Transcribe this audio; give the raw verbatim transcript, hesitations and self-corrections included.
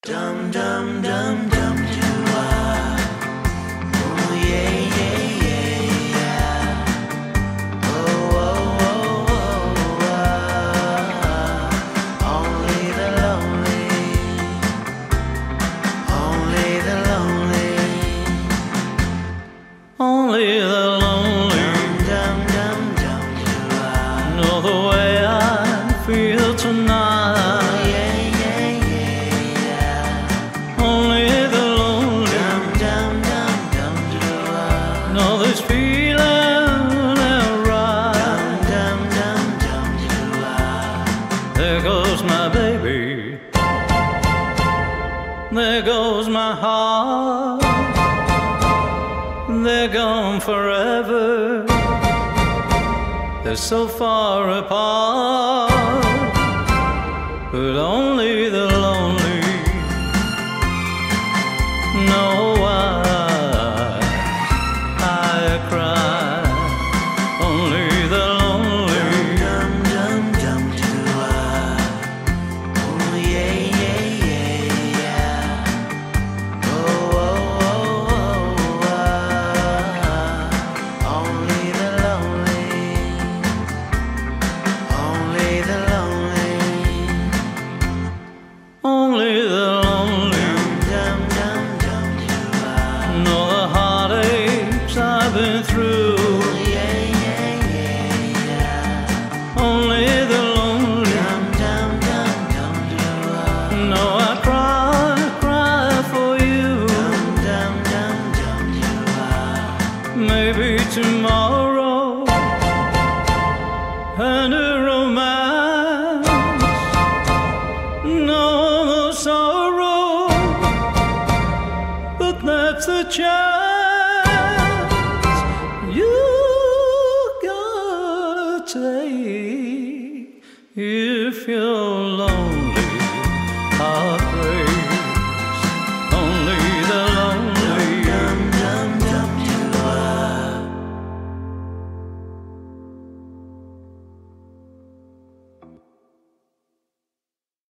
Dum dum dum dum do I. Oh yeah yeah yeah yeah. Oh oh oh oh ah. Only the lonely, only the lonely, Only the lonely dum dum dum do I. know the way I feel tonight. Oh yeah yeah yeah yeah. Only the lonely Dum dum dum dum do I. know this feeling ain't right. Dum dum dum do I. There goes my baby, there goes my heart, they're gone forever, they're so far apart. But only the lonely know why I cry. Only the lonely Dum dum dum do I. Oh yeah yeah yeah yeah. Oh oh oh oh ah. Only the lonely, only the lonely, only the lonely dum dum dum do I. know the heartaches I've been through. Yeah yeah yeah yeah. Only the lonely Dum dum dum dum do I. know I cry, cry for you. Dum dum dum dum do I. Maybe tomorrow and a romance, no more sorrow, but that's the chance.